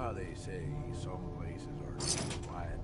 how they say some places are too quiet.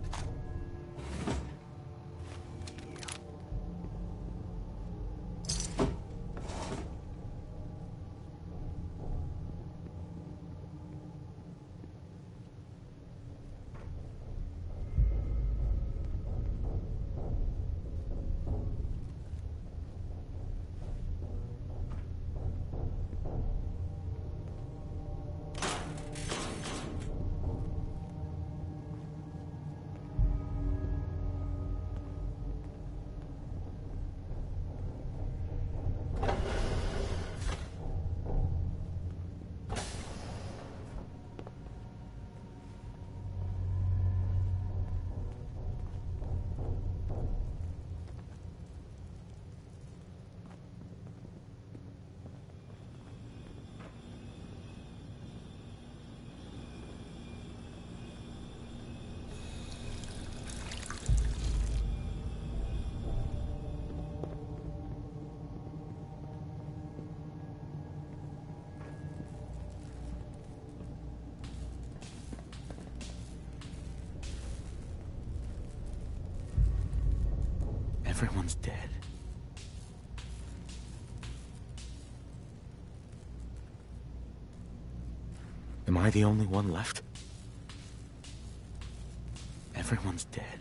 Everyone's dead. Am I the only one left? Everyone's dead.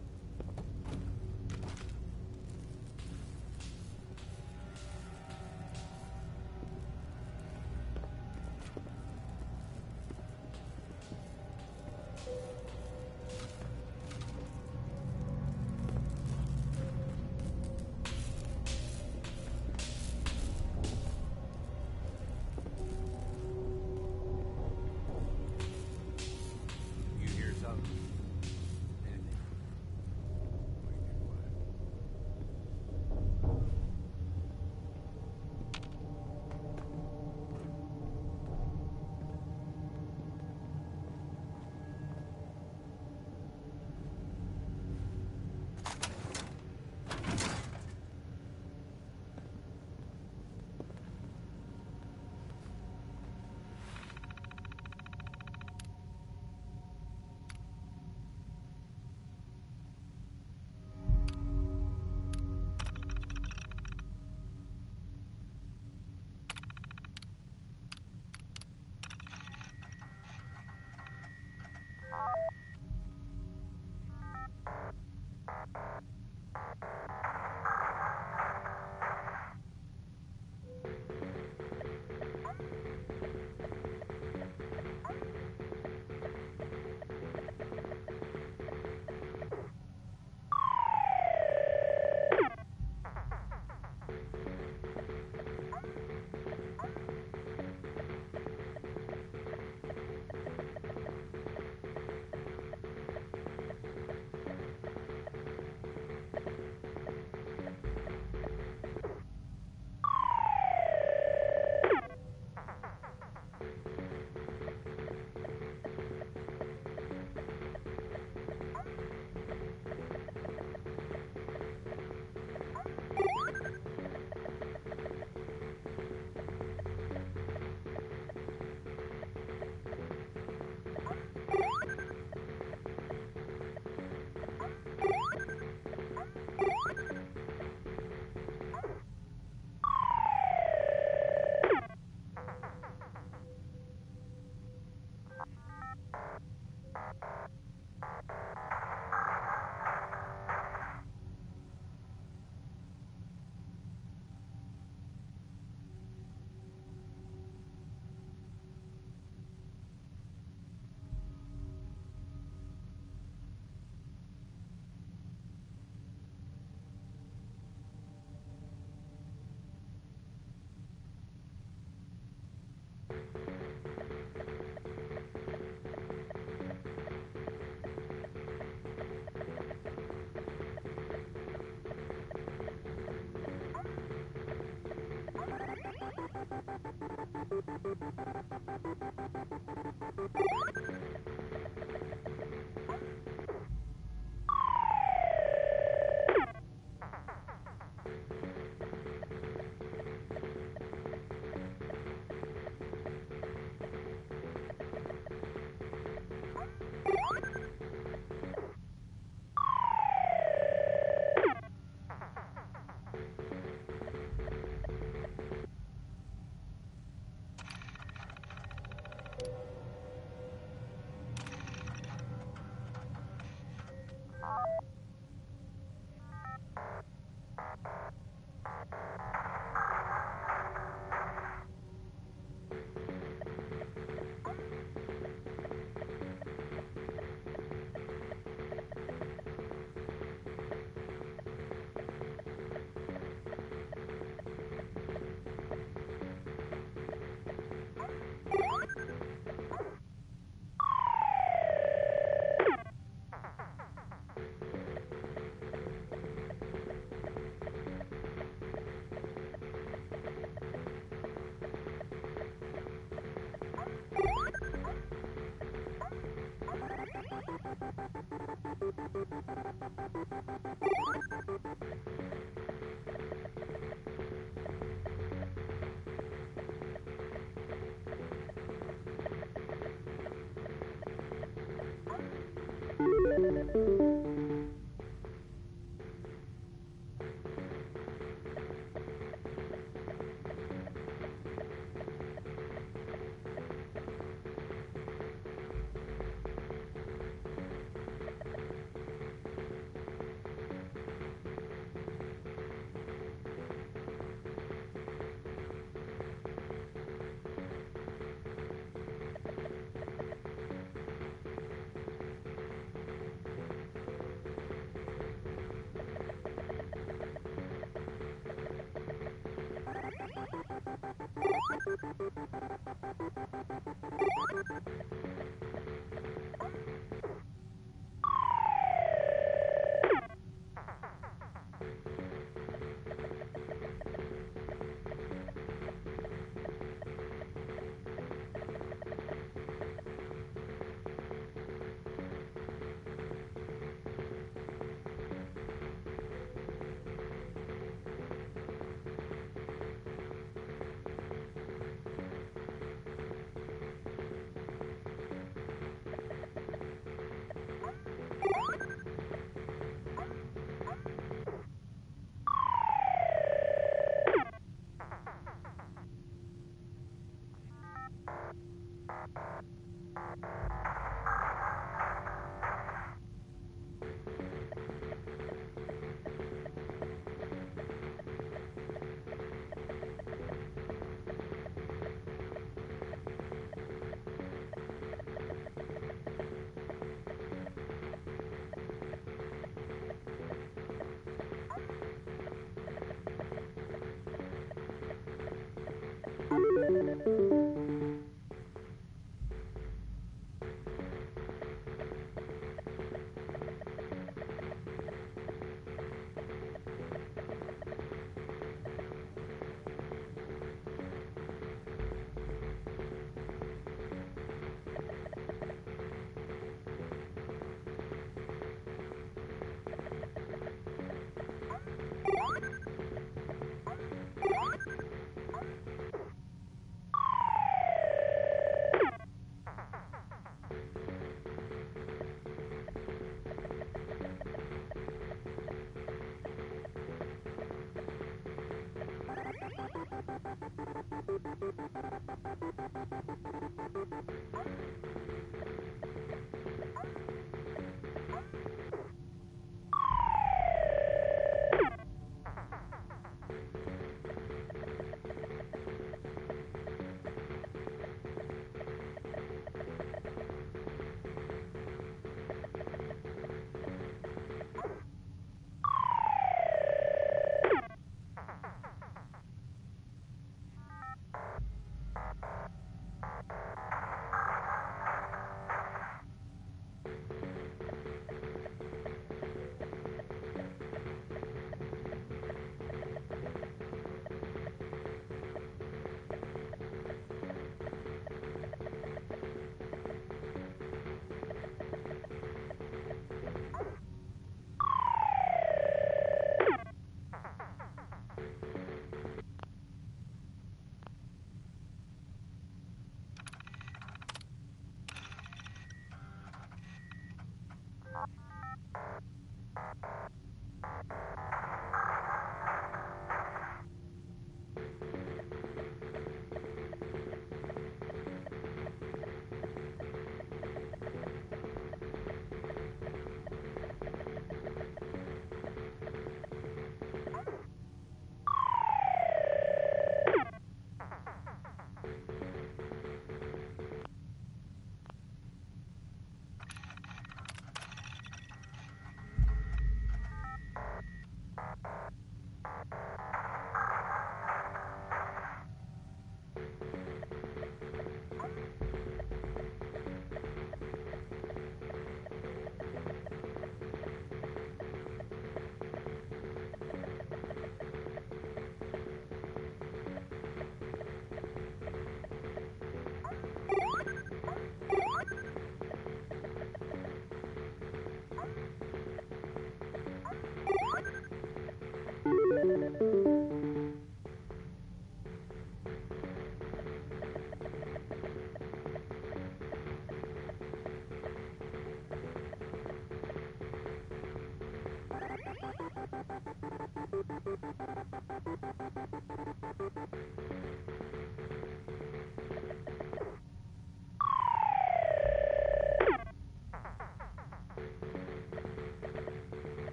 You hear something? Anything? Or you keep quiet?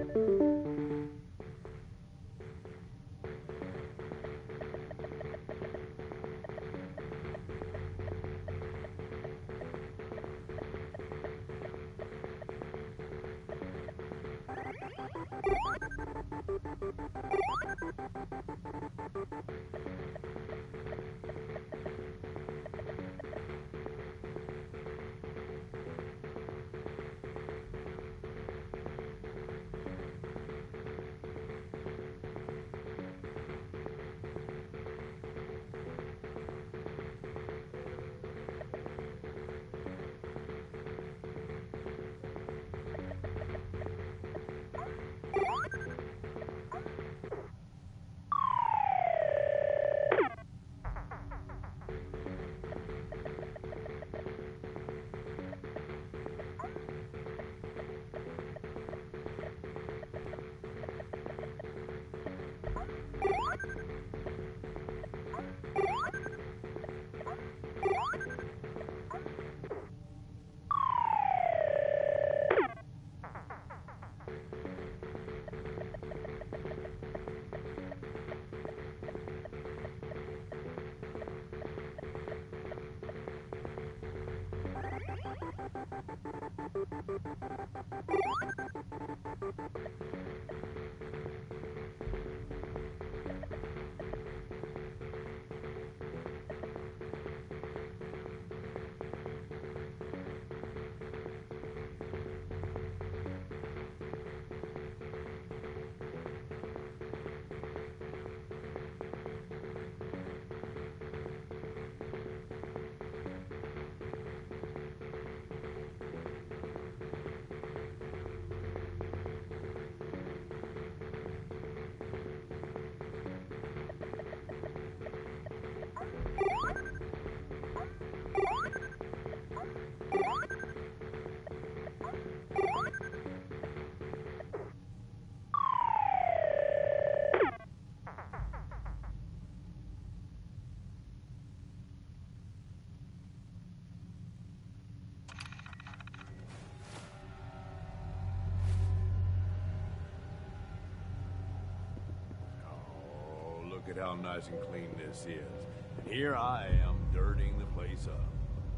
Look at how nice and clean this is. And here I am dirtying the place up.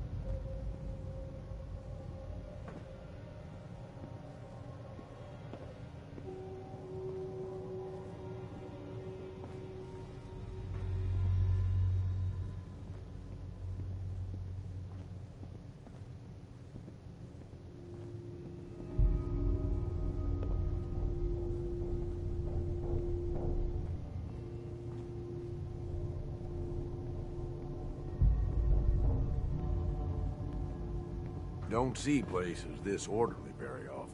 Don't see places this orderly very often.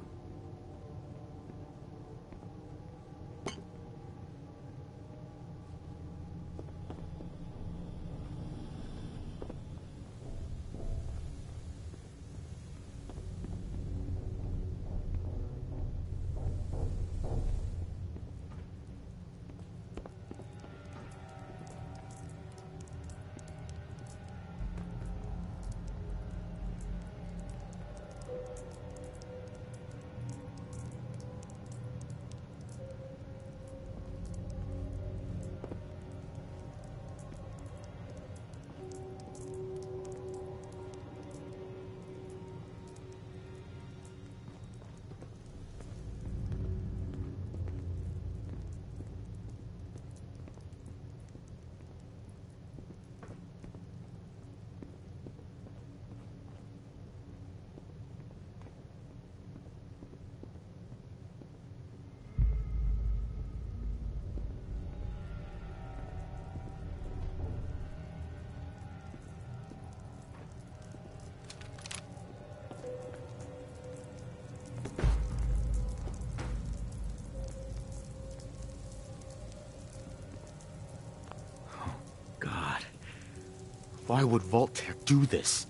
Why would Voltaire do this?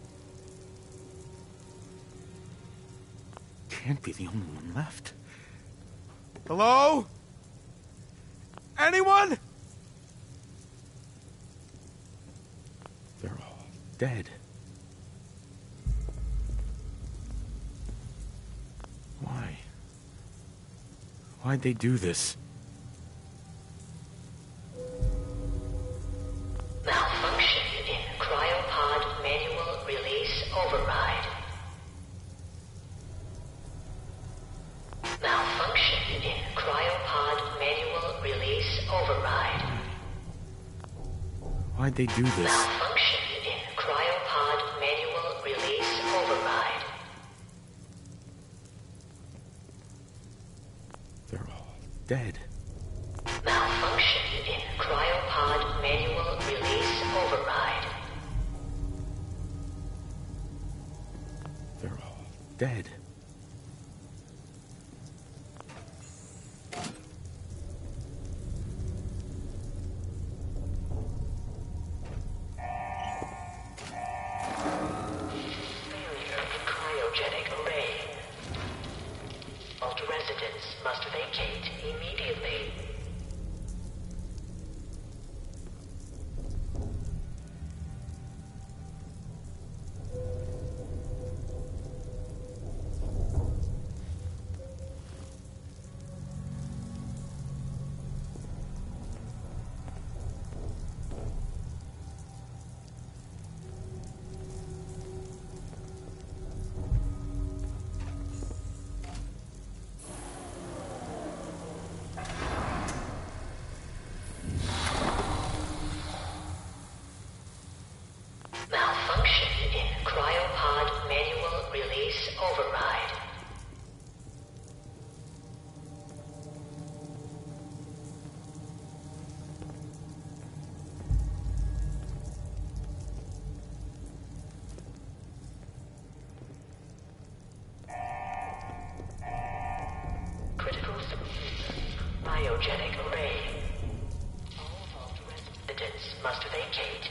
Can't be the only one left. Hello? Anyone? They're all dead. Why? Why'd they do this? Malfunction in cryopod manual release override. Malfunction in cryopod manual release override. Why'd they do this? Malfunction in cryopod manual release override. They're all dead. Malfunction in cryopod manual release override. They're all dead. Failure in cryogenic array. Vault residents must vacate immediately. Malfunction in cryopod manual release override. Critical cryogenic array. All vault residents must vacate.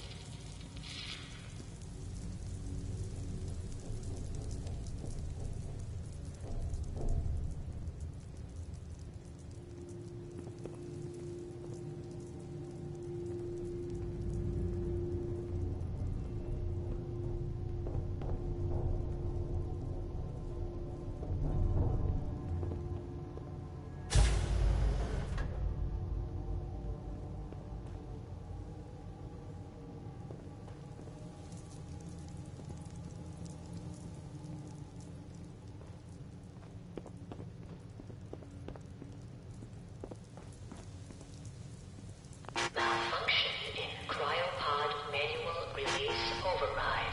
Malfunction in cryopod manual release override.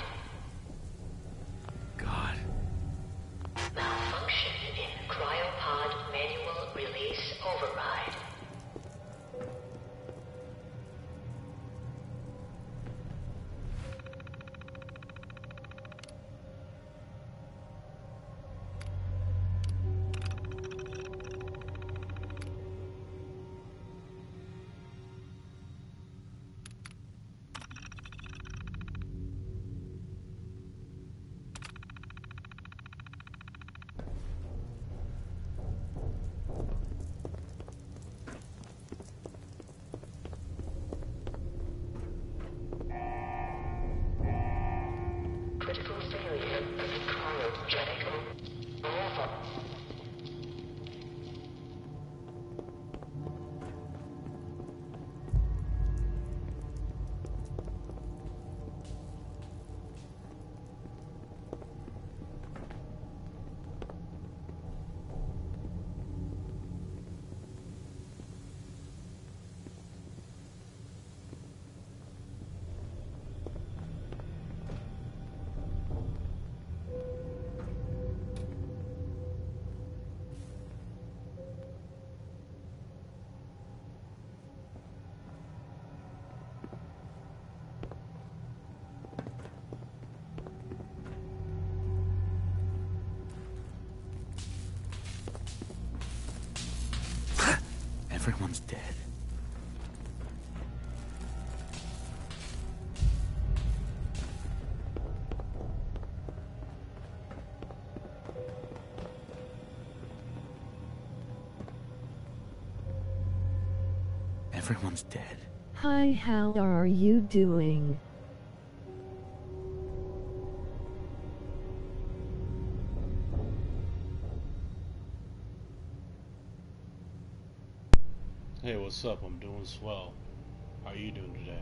God. Malfunction in cryopod manual release override. Critical failure in cryogenic over. Everyone's dead. Everyone's dead. Hi, how are you doing? Hey, what's up? I'm doing swell. How are you doing today?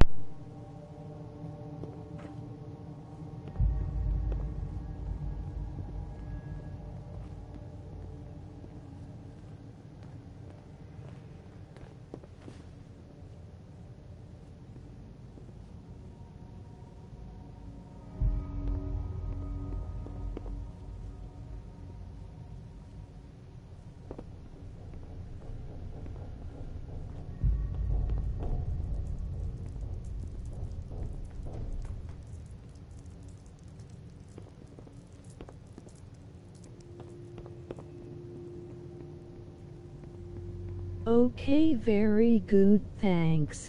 Okay, very good, thanks.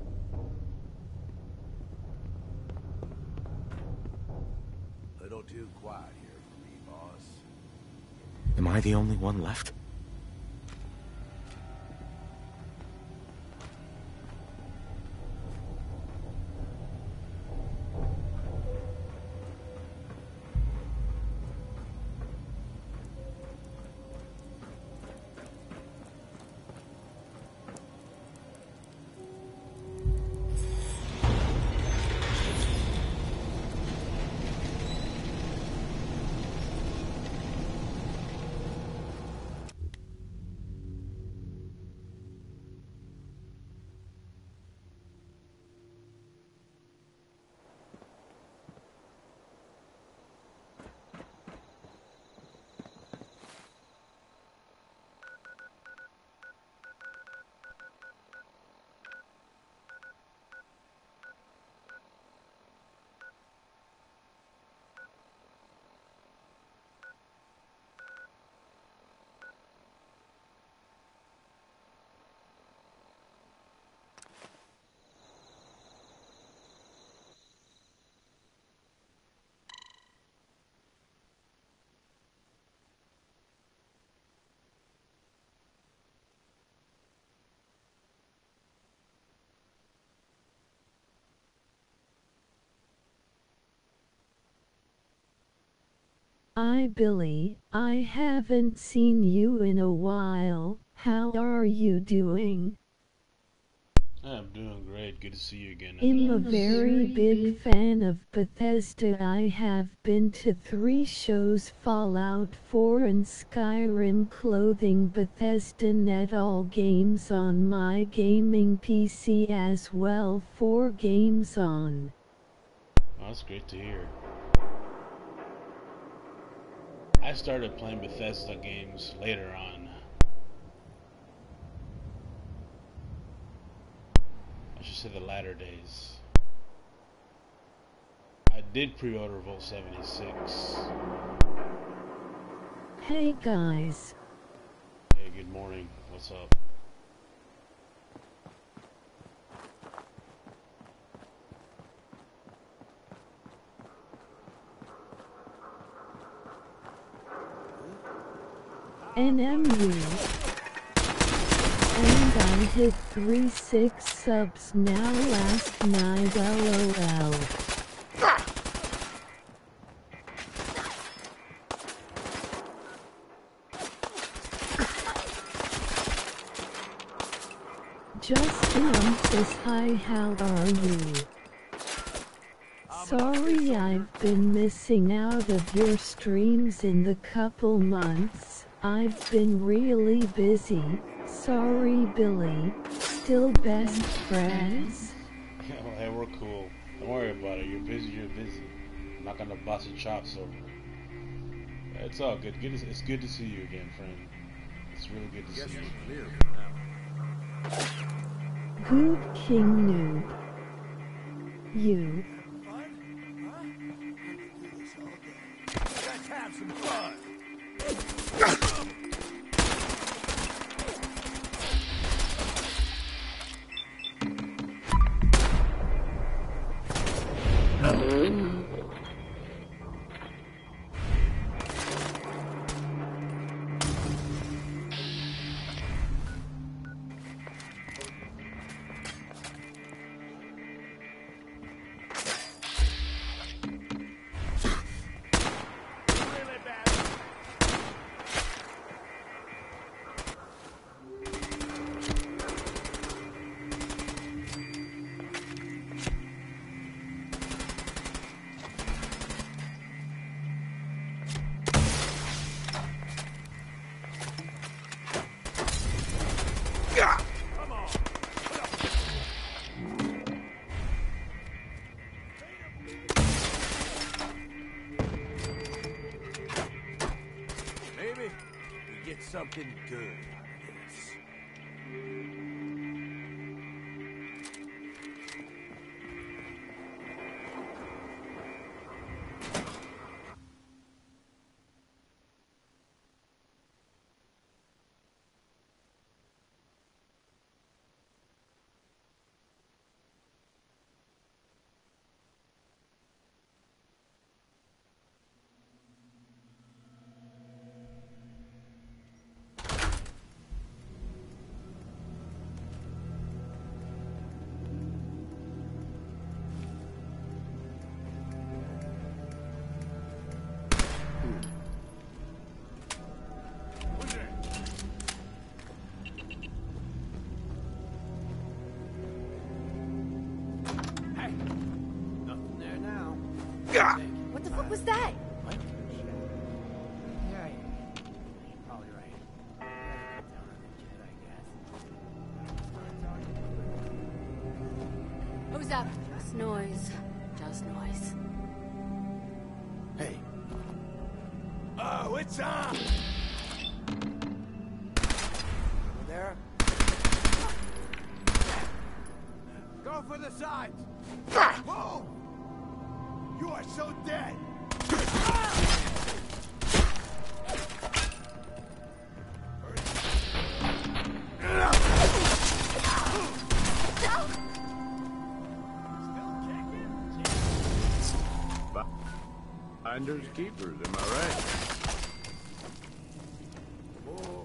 Little too quiet here for me, boss. Am I the only one left? Billy, I haven't seen you in a while. How are you doing? I'm doing great. Good to see you again. I'm a very big fan of Bethesda. I have been to 3 shows: Fallout 4 and Skyrim. Clothing Bethesda Net, all games on my gaming PC as well. 4 games on. Oh, that's great to hear. I started playing Bethesda games later on. I should say the latter days. I did pre-order Vault 76. Hey guys. Hey, good morning. What's up? NMU. And I hit 3-6 subs now last night, LOL. Justin says hi, how are you? Sorry I've been missing out of your streams in the couple months. I've been really busy. Sorry Billy. Still best friends? Well, hey, we're cool. Don't worry about it. You're busy, I'm not gonna bust your chops over it. It's all good. It's good to see you again, friend. It's really good to see you. Good King Noob. You. Let's have some fun. Really bad. something good out of this. Nothing there now. What the fuck was that? What? Yeah, you're probably right. Gotta get down on the kid, I guess. Who's up? Just noise. Just noise. Hey, Oh, it's on! over there? Go for the sides! Whoa! You are so dead! Finders keepers, am I right? Whoa.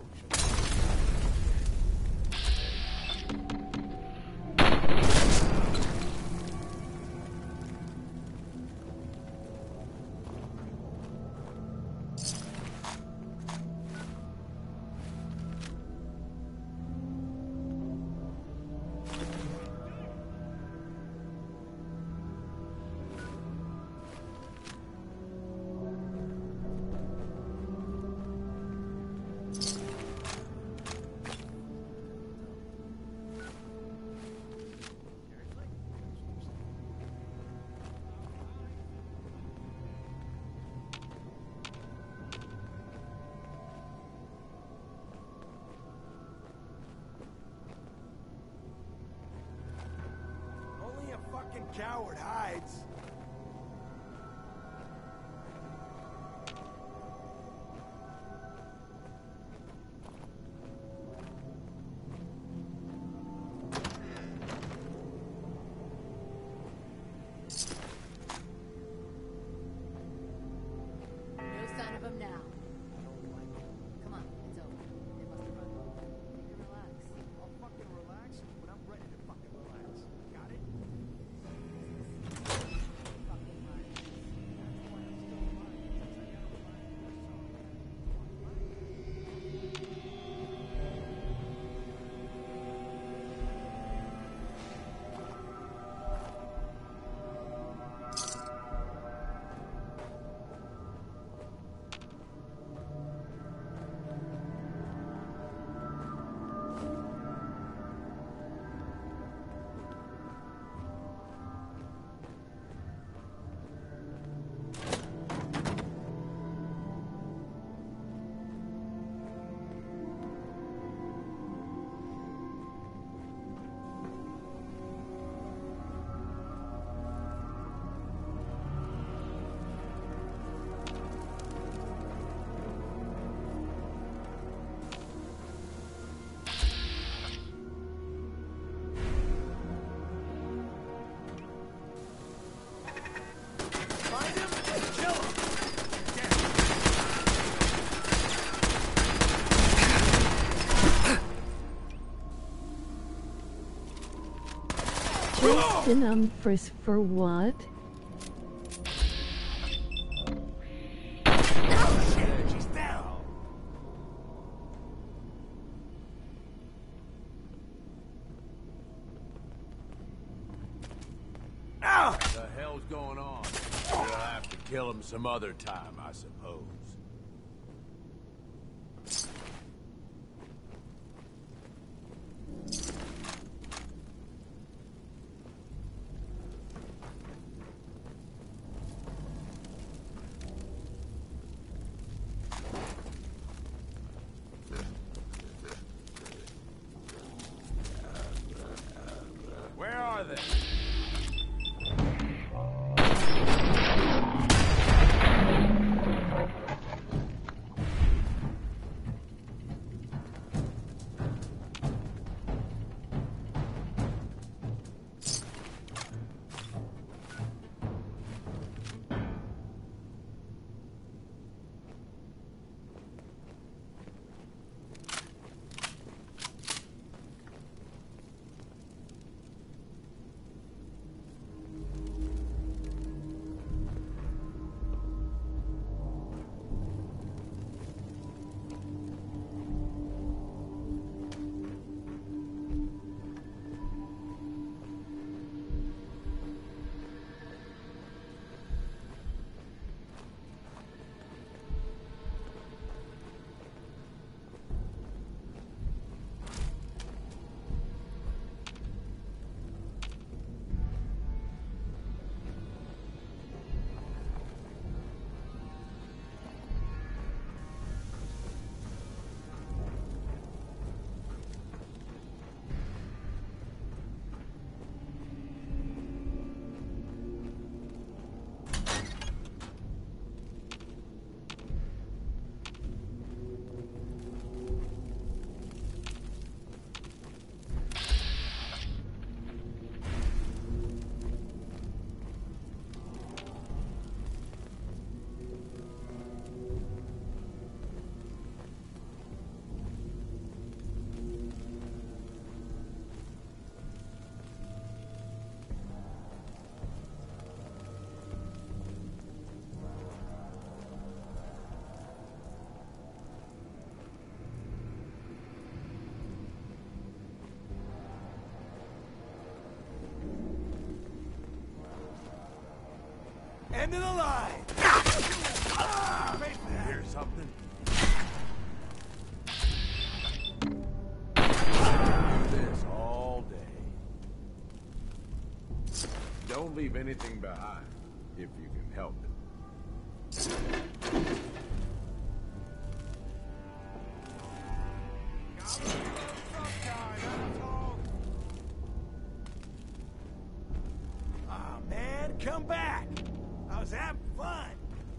Only a fucking coward hides. No sign of him now. Come on, it's over. They must have run. Take it relax. I'll fucking relax when I'm ready to fucking relax. Got it? Fucking Mark. That's why I'm still alive. Since I got Just an umphris for what? Shit, she's down. Ow! What the hell's going on? We'll have to kill him some other time, I suppose. End of the line! Hear something? Do this all day. Don't leave anything behind, if you can help it. Aw, man, come back! I was having fun!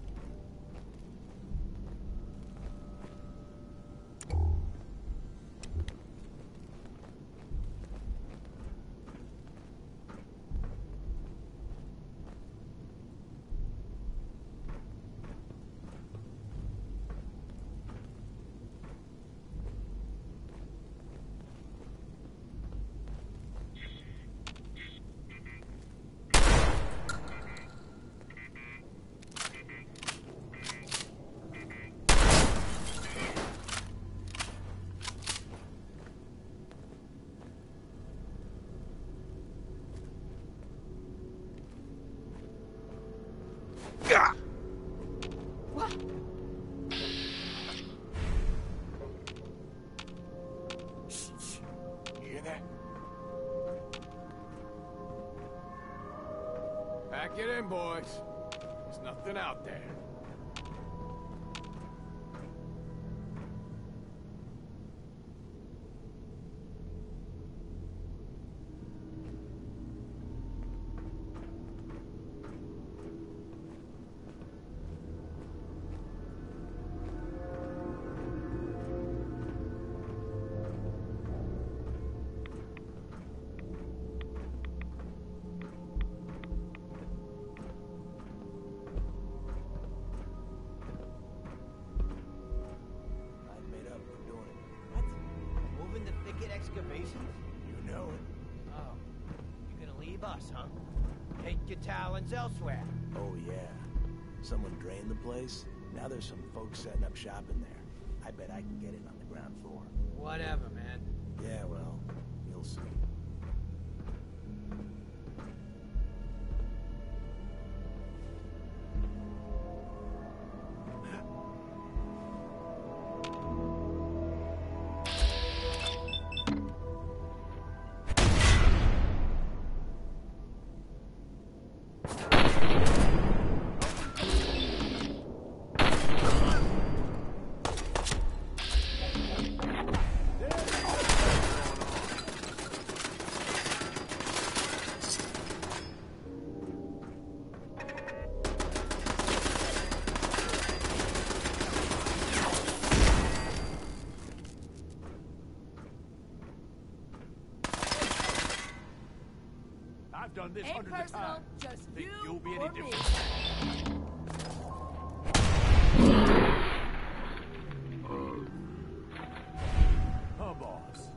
You hear that? Pack it in, boys. There's nothing out there. I made up for doing it. What? Moving the thicket excavations? You know it. Oh. You're gonna leave us, huh? Take your talents elsewhere. Oh, yeah. Someone drained the place. Now there's some folks setting up shop in there. I bet I can get in on the ground floor. Whatever, man. Yeah, well, you'll see. I've done this Ain't hundreds of personal, times. just Think you you'll be or any me. different? Huh, boss?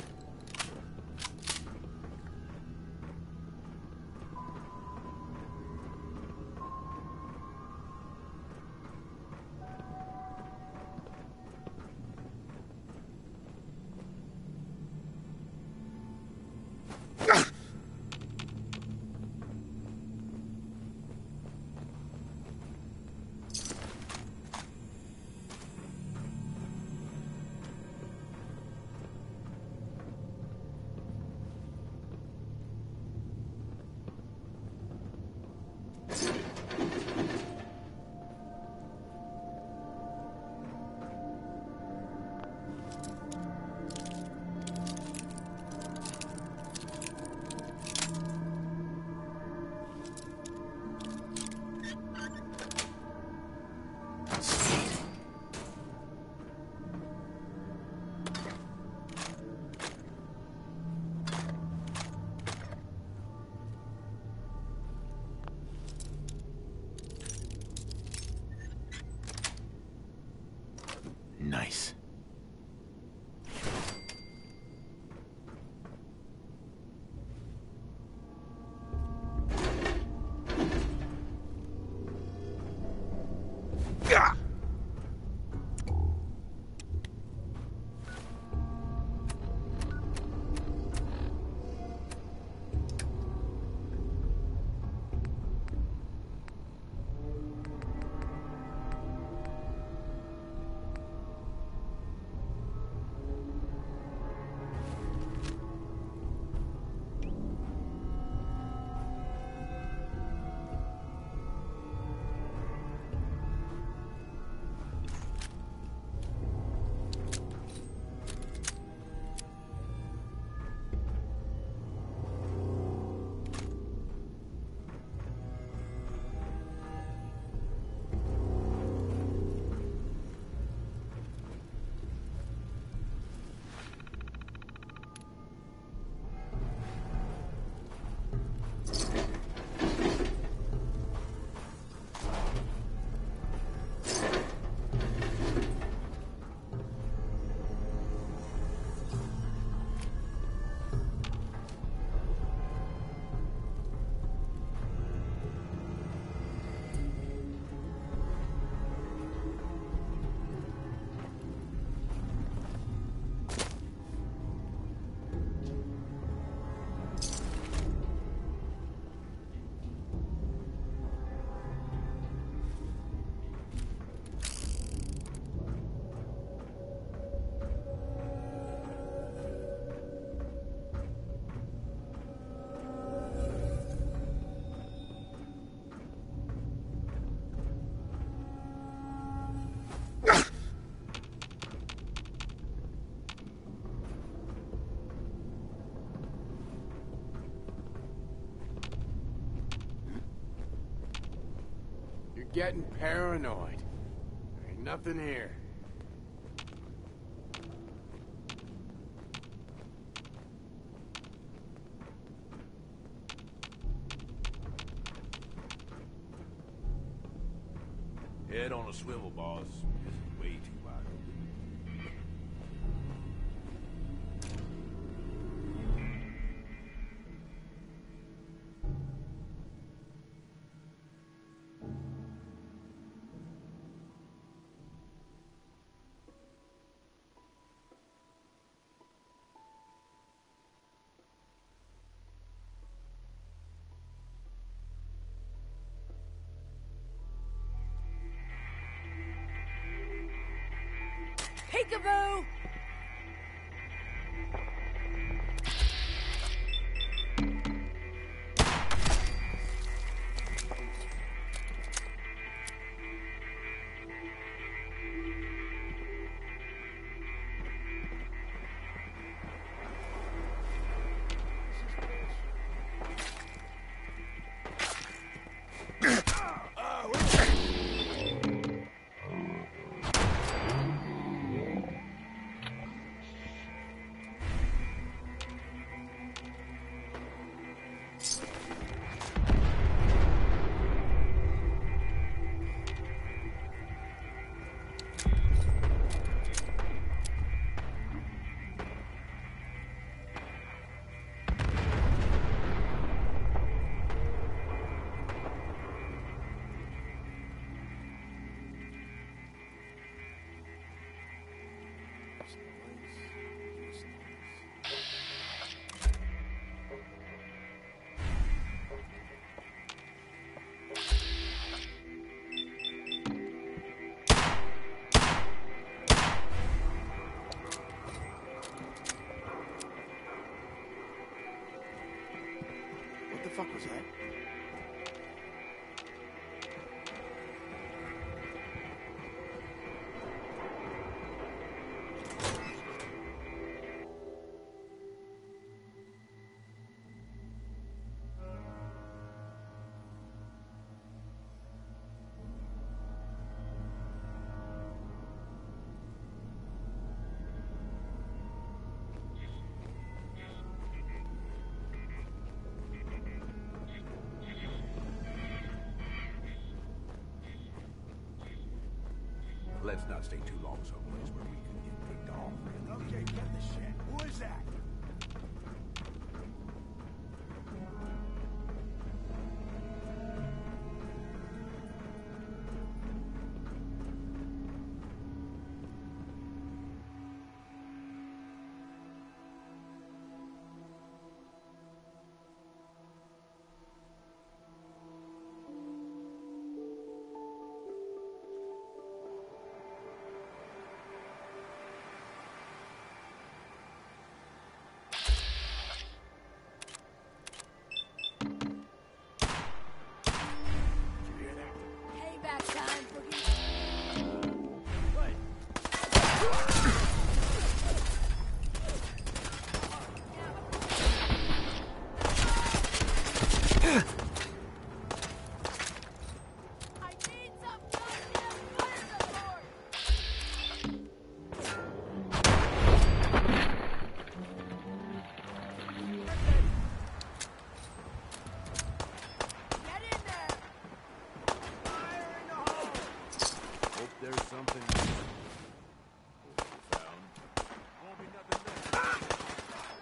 Nice. getting paranoid. There ain't nothing here. Head on a swivel, boss. This is way too wide open. Peekaboo! What the fuck was that? Let's not stay too long someplace where we can get picked off, really. Okay, get the shit. Who is that? Payback time, Boogie. I need some goddamn fire support! Get in there! Fire in the hole! Hope there's something found. Won't be nothing there.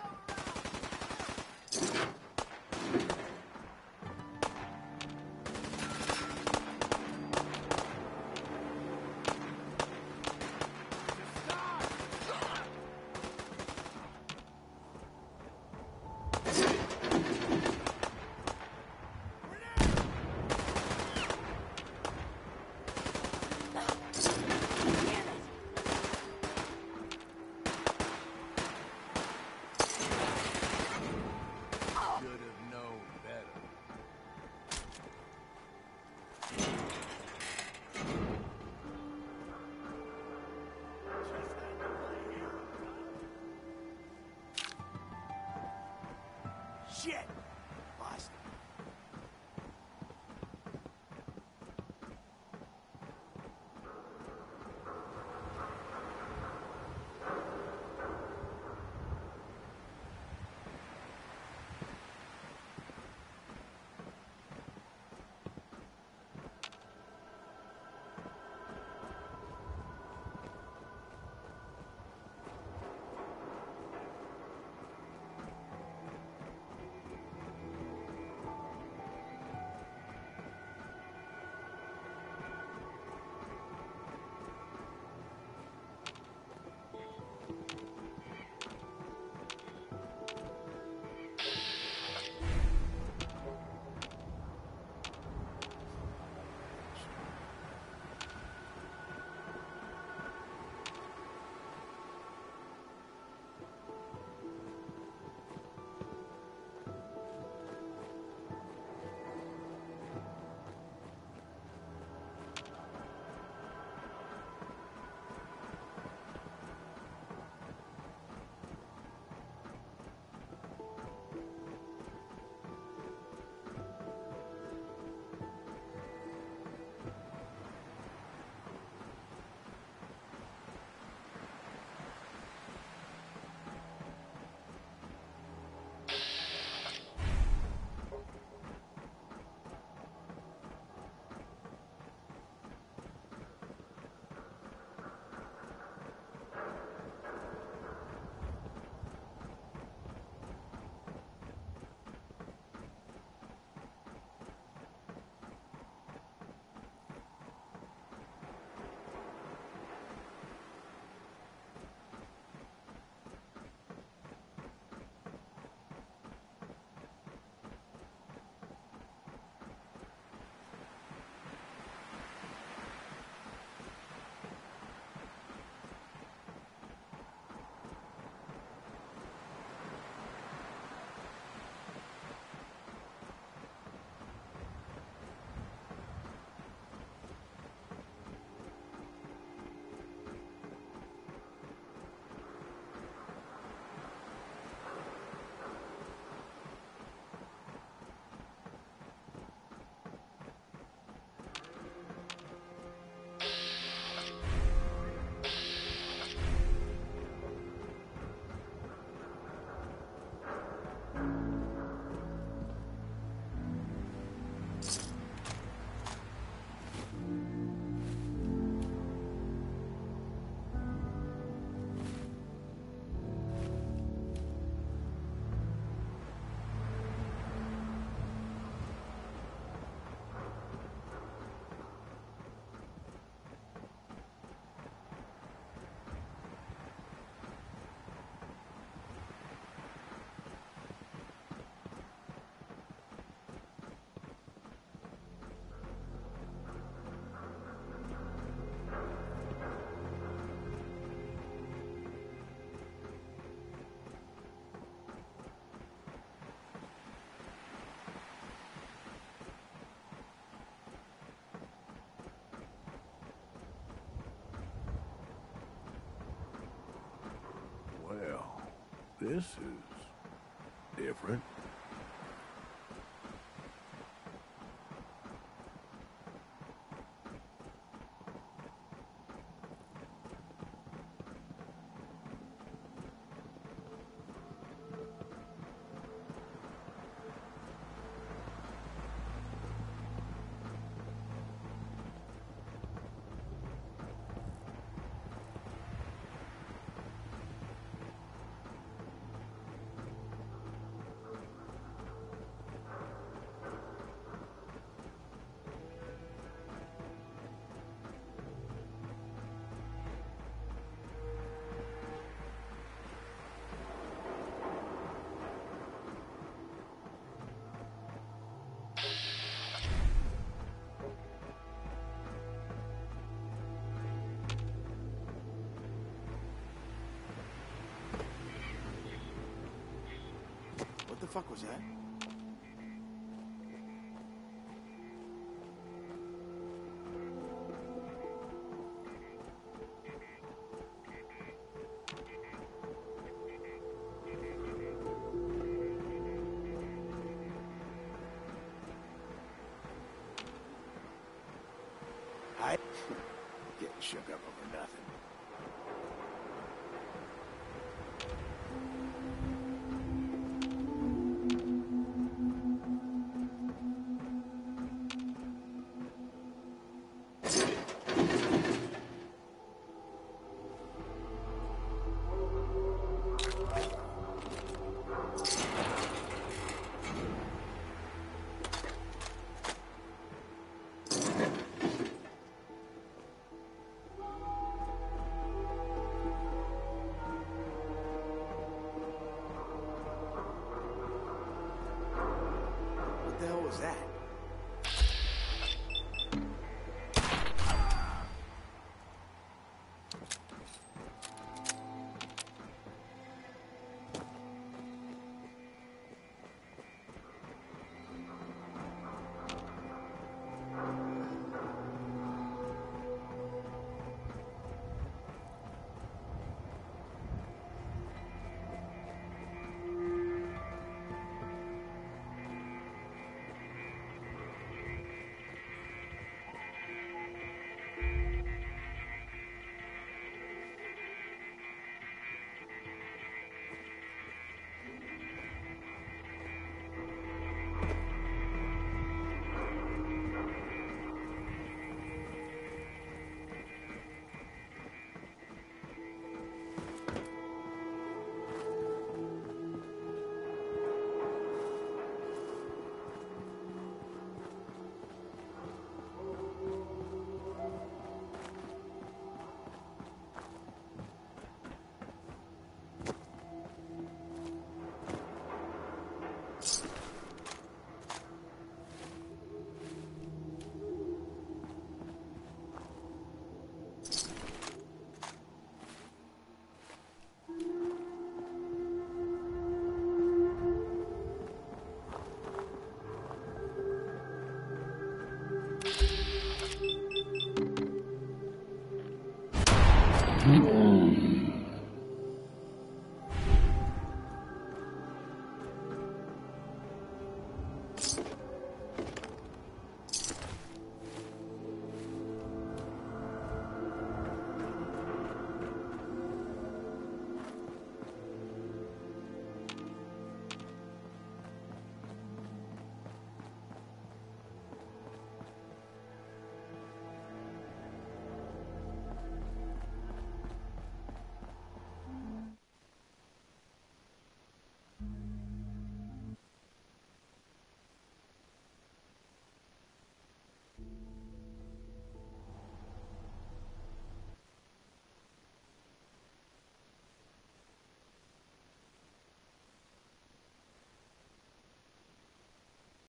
This is different. What the fuck was that? I getting shook up over nothing. What the hell was that?